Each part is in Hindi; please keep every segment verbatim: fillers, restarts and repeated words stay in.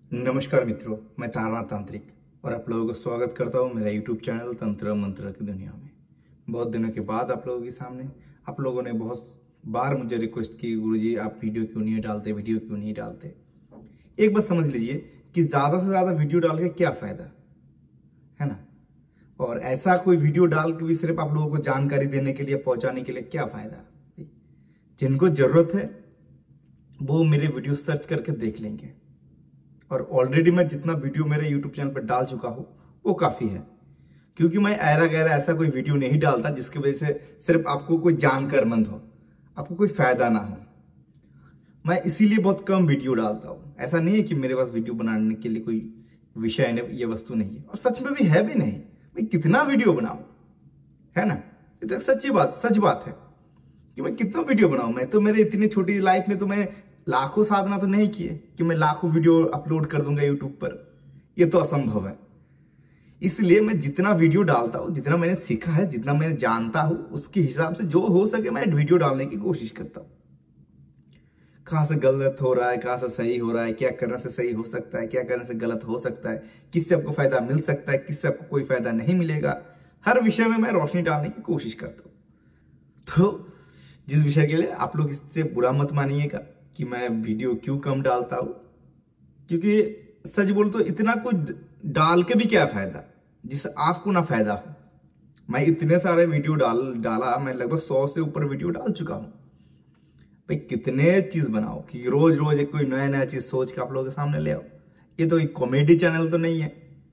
नमस्कार मित्रों, मैं तारा तांत्रिक और आप लोगों को स्वागत करता हूं मेरा यूट्यूब चैनल तंत्र मंत्र की दुनिया में। बहुत दिनों के बाद आप लोगों के सामने, आप लोगों ने बहुत बार मुझे रिक्वेस्ट की, गुरुजी आप वीडियो क्यों नहीं डालते, वीडियो क्यों नहीं डालते। एक बात समझ लीजिए कि ज्यादा से ज्यादा वीडियो डाल के क्या फायदा है ना, और ऐसा कोई वीडियो डाल के भी सिर्फ आप लोगों को जानकारी देने के लिए, पहुंचाने के लिए क्या फायदा। जिनको जरूरत है वो मेरे वीडियो सर्च करके देख लेंगे, और ऑलरेडी मैं जितना वीडियो मेरे यूट्यूब चैनल पर डाल चुका हूं वो काफी है, क्योंकि मैं ऐरा गैरा ऐसा कोई वीडियो नहीं डालता जिसकी वजह से सिर्फ आपको कोई जानकारमंद हो, आपको कोई फायदा ना हो। मैं इसीलिए बहुत कम वीडियो डालता हूं। ऐसा नहीं है कि मेरे पास वीडियो बनाने के लिए कोई विषय नहीं, ये वस्तु नहीं है, और सच में भी है भी नहीं। मैं कितना वीडियो बनाऊं, है ना, ये तो सच्ची बात सच बात है कि मैं कितना वीडियो बनाऊं। मैं तो मेरे इतनी छोटी लाइफ में तो मैं लाखों साधना तो नहीं किए कि मैं लाखों वीडियो अपलोड कर दूंगा यूट्यूब पर, ये तो असंभव है। इसलिए मैं जितना वीडियो डालता हूं, जितना मैंने सीखा है, जितना मैं जानता हूं, उसके हिसाब से जो हो सके मैं वीडियो डालने की कोशिश करता हूं। कहां से गलत हो रहा है, कहां से सही हो रहा है, क्या करने से सही हो सकता है, क्या करने से गलत हो सकता है, किससे आपको फायदा मिल सकता है, किससे आपको कोई फायदा नहीं मिलेगा, हर विषय में मैं रोशनी डालने की कोशिश करता हूं। तो जिस विषय के लिए आप लोग इससे बुरा मत मानिएगा कि मैं वीडियो क्यों कम डालता हूं, क्योंकि सच बोल तो इतना कुछ डाल के भी क्या फायदा जिससे आपको ना फायदा हो। मैं इतने सारे वीडियो डाल डाला मैं लगभग सौ से ऊपर वीडियो डाल चुका हूं। भाई कितने चीज बनाओ कि रोज रोज एक कोई नया नया चीज सोच के आप लोगों के सामने ले आओ। ये तो एक कॉमेडी चैनल तो नहीं है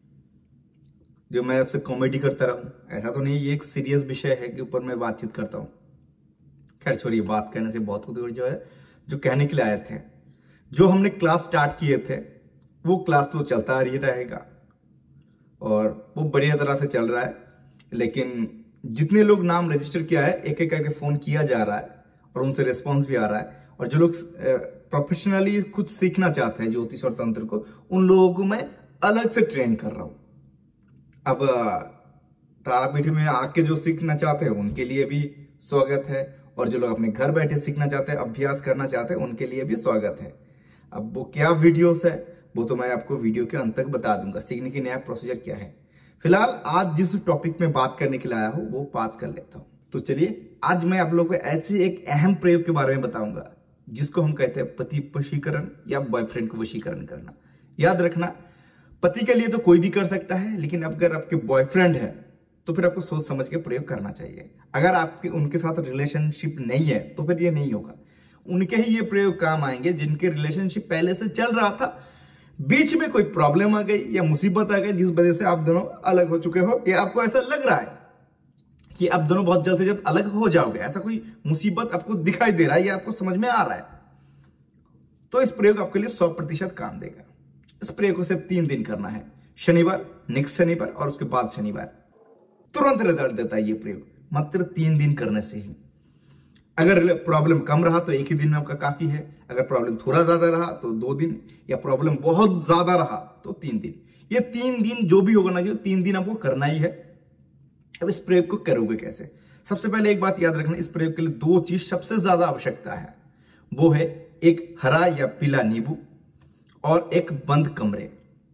जो मैं आपसे कॉमेडी करता रहूं, ऐसा तो नहीं। ये एक सीरियस विषय है के ऊपर मैं बातचीत करता हूं। खैर छोड़िए, बात करने से बहुत कुछ जो है, जो कहने के लिए आए थे, जो हमने क्लास स्टार्ट किए थे वो क्लास तो चलता ही रहेगा और वो बढ़िया तरह से चल रहा है। लेकिन जितने लोग नाम रजिस्टर किया है, एक एक करके फोन किया जा रहा है और उनसे रिस्पांस भी आ रहा है। और जो लोग प्रोफेशनली कुछ सीखना चाहते हैं ज्योतिष और तंत्र को, उन लोगों को मैं अलग से ट्रेन कर रहा हूं। अब तारापीठ में आके जो सीखना चाहते हैं उनके लिए भी स्वागत है, और जो लोग अपने घर बैठे सीखना चाहते हैं, अभ्यास करना चाहते हैं, उनके लिए भी स्वागत है। अब वो क्या वीडियोस है वो तो मैं आपको वीडियो के अंत तक बता दूंगा, सीखने की नया प्रोसीजर क्या है। फिलहाल आज जिस टॉपिक में बात करने के लिए आया हूं वो बात कर लेता हूं। तो चलिए, आज मैं आप लोगों को ऐसे एक अहम प्रयोग के बारे में बताऊंगा जिसको हम कहते हैं पति वशीकरण या बॉयफ्रेंड को वशीकरण करना। याद रखना, पति के लिए तो कोई भी कर सकता है, लेकिन अगर आपके बॉयफ्रेंड है तो फिर आपको सोच समझ के प्रयोग करना चाहिए। अगर आपके उनके साथ रिलेशनशिप नहीं है तो फिर ये नहीं होगा। उनके ही ये प्रयोग काम आएंगे जिनके रिलेशनशिप पहले से चल रहा था, बीच में कोई प्रॉब्लम आ गई या मुसीबत आ गई जिस वजह से आप दोनों अलग हो चुके हो, या आपको ऐसा लग रहा है कि आप दोनों बहुत जल्द से जल्द अलग हो जाओगे, ऐसा कोई मुसीबत आपको दिखाई दे रहा है या आपको समझ में आ रहा है, तो इस प्रयोग आपके लिए सौ प्रतिशत काम देगा। इस प्रयोग को सिर्फ तीन दिन करना है, शनिवार, नेक्स्ट शनिवार और उसके बाद शनिवार। तुरंत रिजल्ट देता है ये प्रयोग, मात्र तीन दिन करने से ही। अगर प्रॉब्लम कम रहा तो एक ही दिन में आपका काफी है, अगर प्रॉब्लम थोड़ा ज्यादा रहा तो दो दिन, या प्रॉब्लम बहुत ज्यादा रहा तो तीन दिन। ये तीन दिन जो भी होगा ना, जो तीन दिन आपको करना ही है। अब इस प्रयोग को करोगे कैसे? सबसे पहले एक बात याद रखना, इस प्रयोग के लिए दो चीज सबसे ज्यादा आवश्यकता है, वो है एक हरा या पीला नींबू और एक बंद कमरे।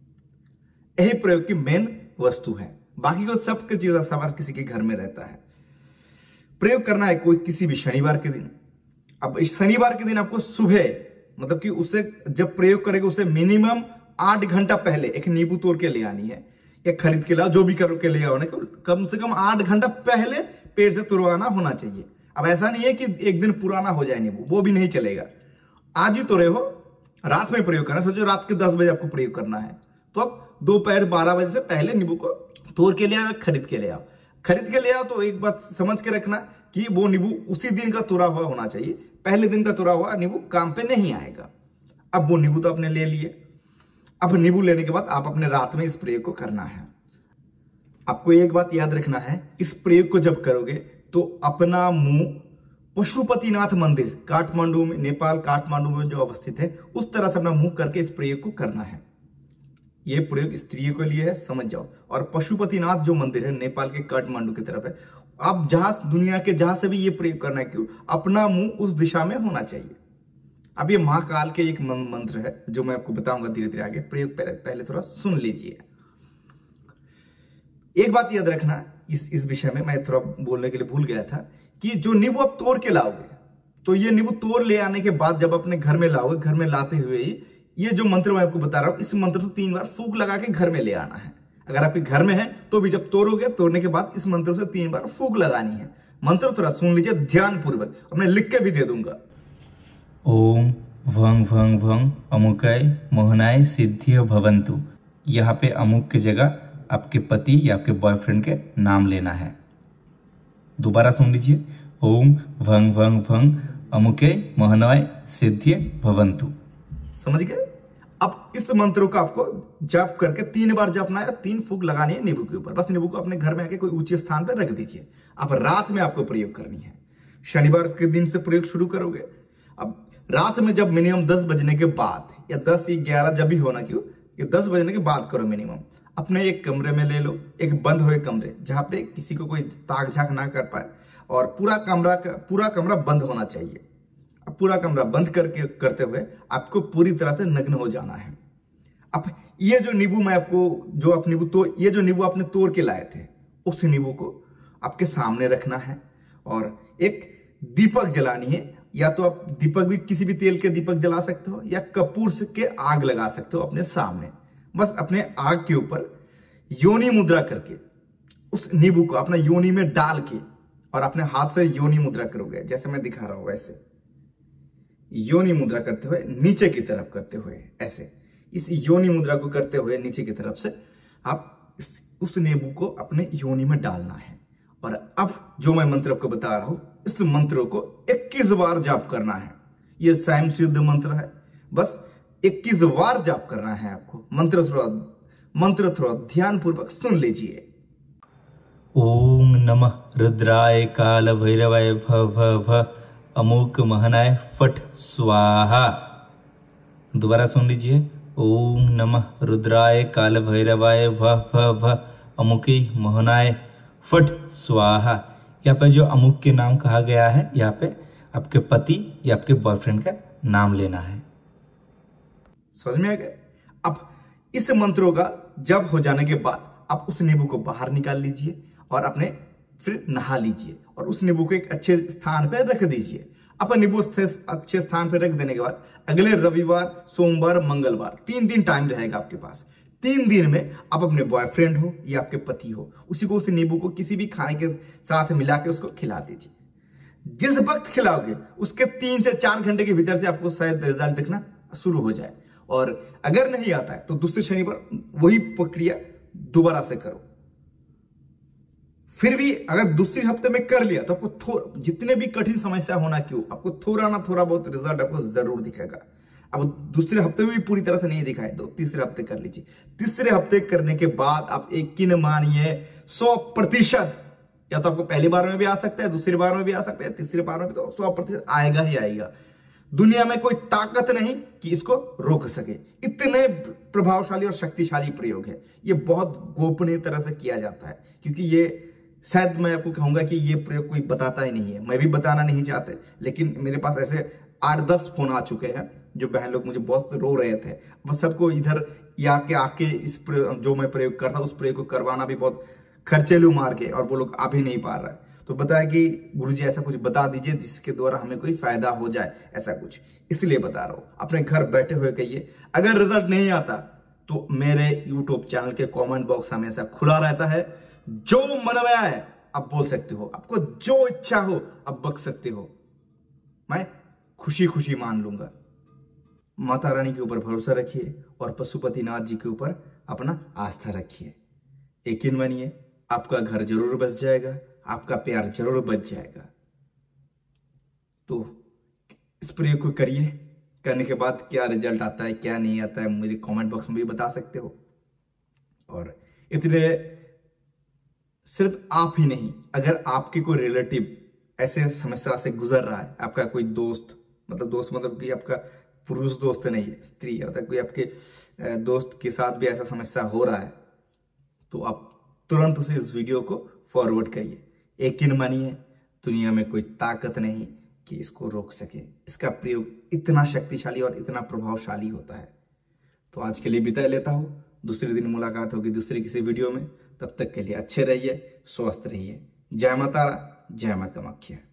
यही प्रयोग की मेन वस्तु है। बाकी को सबके चीज सवार किसी के घर में रहता है। प्रयोग करना है कोई किसी भी शनिवार के दिन। अब इस शनिवार के दिन आपको सुबह, मतलब कि उसे जब प्रयोग करेगा उसे मिनिमम आठ घंटा पहले एक नींबू तोड़ के ले आनी है, या खरीद के लाओ, जो भी करो के ले आओ, कम से कम आठ घंटा पहले पेड़ से तुड़वाना होना चाहिए। अब ऐसा नहीं है कि एक दिन पुराना हो जाए नींबू, वो भी नहीं चलेगा। आज ही तोड़े हो, रात में प्रयोग करना। सोचो रात के दस बजे आपको प्रयोग करना है, तो अब दोपहर बारह बजे से पहले नींबू को तोड़ के ले आओ, खरीद के ले आओ। खरीद के ले आओ तो एक बात समझ के रखना कि वो नींबू उसी दिन का तुरा हुआ होना चाहिए। पहले दिन का तुरा हुआ नींबू काम पे नहीं आएगा। अब वो नींबू तो आपने ले लिए। अब नींबू लेने के बाद आप अपने रात में इस प्रयोग को करना है। आपको एक बात याद रखना है, इस प्रयोग को जब करोगे तो अपना मुंह पशुपतिनाथ मंदिर काठमांडू में, नेपाल काठमांडू में जो अवस्थित है, उस तरह से अपना मुंह करके इस प्रयोग को करना है। यह प्रयोग स्त्रियों के लिए है, समझ जाओ। और पशुपतिनाथ जो मंदिर है नेपाल के काठमांडू की तरफ है, आप जहां दुनिया के जहां से भी ये प्रयोग करना है, क्यों अपना मुंह उस दिशा में होना चाहिए। अब ये महाकाल के एक मंत्र है जो मैं आपको बताऊंगा धीरे धीरे आगे। प्रयोग पहले पहले थोड़ा सुन लीजिए। एक बात याद रखना इस इस विषय में, मैं थोड़ा बोलने के लिए भूल गया था कि जो नींबू आप तोड़ के लाओगे, तो ये नींबू तोड़ ले आने के बाद जब अपने घर में लाओगे, घर में लाते हुए ही ये जो मंत्र मैं आपको बता रहा हूं, इस मंत्र को तीन बार फूंक लगा के घर में ले आना है। अगर आपके घर में है तो भी जब तोड़ोगे, तोड़ने के बाद इस मंत्र से तीन बार फूंक लगानी है। मंत्र थोड़ा सुन लीजिए ध्यान पूर्वक, और मैं लिख के भी दे दूंगा। ओम भंग भंग भंग अमुकाय मोहनाय सिद्धि भवंतु। यहाँ पे अमुक की जगह आपके पति या आपके बॉयफ्रेंड के नाम लेना है। दोबारा सुन लीजिए। ओम भंग भंग भंग अमुके मोहनाय सिद्धि भवंतु। समझ गए? अब इस मंत्रों को आपको जप करके तीन बार जपना है, तीन फूंक लगानी है नींबू के ऊपर। बस नींबू को अपने घर में आके कोई ऊंचे स्थान पर रख दीजिए। अब रात में आपको प्रयोग करनी है। शनिवार के दिन से प्रयोग शुरू करोगे। अब रात में जब मिनिमम दस बजने के बाद या दस या ग्यारह जब भी होना, क्यों कि दस बजने के बाद करो मिनिमम। अपने एक कमरे में ले लो, एक बंद हुए कमरे जहां पे किसी को कोई ताक झाक ना कर पाए, और पूरा कमरा पूरा कमरा बंद होना चाहिए। अब पूरा कमरा बंद करके करते हुए आपको पूरी तरह से नग्न हो जाना है। अब ये जो नींबू मैं आपको जो आप नींबू तो ये जो नींबू आपने तोड़ के लाए थे, उस नींबू को आपके सामने रखना है और एक दीपक जलानी है। या तो आप दीपक भी किसी भी तेल के दीपक जला सकते हो, या कपूर से के आग लगा सकते हो अपने सामने। बस अपने आग के ऊपर योनि मुद्रा करके उस नींबू को अपना योनि में डाल के, और अपने हाथ से योनि मुद्रा करोगे जैसे मैं दिखा रहा हूं वैसे। योनि मुद्रा करते हुए नीचे की तरफ करते हुए ऐसे, इस योनि मुद्रा को करते हुए नीचे की तरफ से आप इस, उस नींबू को अपने योनि में डालना है। और अब जो मैं मंत्र आपको बता रहा हूं, इस मंत्र को इक्कीस बार जाप करना है। यह स्वयं सिद्ध मंत्र है। बस इक्कीस बार जाप करना है आपको। मंत्र थोड़ा मंत्र थोड़ा ध्यान पूर्वक सुन लीजिए। ओम नमः रुद्राय काल भैरवाय भ भ भ अमुक महनाय फट स्वाहा। दोबारा सुन लीजिए। ओम नमः रुद्राय काल भैरवाय भ भ भ अमुकी महनाय फट स्वाहा। यहाँ पे जो अमुक के नाम कहा गया है, यहाँ पे आपके पति या आपके बॉयफ्रेंड का नाम लेना है। समझ में आ गया? अब इस मंत्रों का जप हो जाने के बाद आप उस नींबू को बाहर निकाल लीजिए और अपने फिर नहा लीजिए, और उस नींबू को एक अच्छे स्थान पर रख दीजिए। अपन नींबू अच्छे स्थान पर रख देने के बाद अगले रविवार, सोमवार, मंगलवार तीन दिन टाइम रहेगा आपके पास। तीन दिन में आप अपने बॉयफ्रेंड हो या आपके पति हो, उसी को उस नींबू को किसी भी खाने के साथ मिला के उसको खिला दीजिए। जिस वक्त खिलाओगे उसके तीन से चार घंटे के भीतर से आपको शायद रिजल्ट दिखना शुरू हो जाए। और अगर नहीं आता है तो दूसरे शनिवार वही प्रक्रिया दोबारा से करो। फिर भी अगर दूसरे हफ्ते में कर लिया तो आपको थोड़ा, जितने भी कठिन समस्या होना क्यों, आपको थोड़ा ना थोड़ा बहुत रिजल्ट आपको जरूर दिखेगा। अब दूसरे हफ्ते में भी पूरी तरह से नहीं दिखाए तो तीसरे हफ्ते कर लीजिए। तीसरे हफ्ते करने के बाद आप यकीन मानिए सौ प्रतिशत, या तो आपको पहली बार में भी आ सकता है, दूसरी बार में भी आ सकता है, तीसरी बार में भी तो सौ प्रतिशत आएगा ही आएगा। दुनिया में कोई ताकत नहीं कि इसको रोक सके। इतने प्रभावशाली और शक्तिशाली प्रयोग है। ये बहुत गोपनीय तरह से किया जाता है, क्योंकि ये शायद मैं आपको कहूंगा कि ये प्रयोग कोई बताता ही नहीं है। मैं भी बताना नहीं चाहते, लेकिन मेरे पास ऐसे आठ दस फोन आ चुके हैं जो बहन लोग मुझे बहुत रो रहे थे। बस सबको इधर या के आके इस जो मैं प्रयोग करता उस प्रयोग को करवाना भी बहुत खर्चेलू मार के, और वो लोग आ भी नहीं पा रहा है। तो बताया कि गुरुजी ऐसा कुछ बता दीजिए जिसके द्वारा हमें कोई फायदा हो जाए, ऐसा कुछ, इसलिए बता रहा हूं। अपने घर बैठे हुए कहिए। अगर रिजल्ट नहीं आता तो मेरे यूट्यूब चैनल के कमेंट बॉक्स हमेशा खुला रहता है। जो मन में आए आप बोल सकते हो, आपको जो इच्छा हो आप बक सकते हो, मैं खुशी खुशी मान लूंगा। माता रानी के ऊपर भरोसा रखिए और पशुपतिनाथ जी के ऊपर अपना आस्था रखिए। यकीन मानिए आपका घर जरूर बस जाएगा, आपका प्यार जरूर बच जाएगा। तो इस प्रयोग को करिए। करने के बाद क्या रिजल्ट आता है क्या नहीं आता है मुझे कमेंट बॉक्स में भी बता सकते हो। और इतने सिर्फ आप ही नहीं, अगर आपके कोई रिलेटिव ऐसे समस्या से गुजर रहा है, आपका कोई दोस्त, मतलब दोस्त मतलब कि आपका पुरुष दोस्त नहीं है, स्त्री है, मतलब कोई आपके दोस्त के साथ भी ऐसा समस्या हो रहा है, तो आप तुरंत उसे इस वीडियो को फॉरवर्ड करिए। यकीन मानिए दुनिया में कोई ताकत नहीं कि इसको रोक सके। इसका प्रयोग इतना शक्तिशाली और इतना प्रभावशाली होता है। तो आज के लिए विदाई लेता हूँ, दूसरे दिन मुलाकात होगी दूसरे किसी वीडियो में। तब तक के लिए अच्छे रहिए, स्वस्थ रहिए। जय माता, जय मां कामाख्या।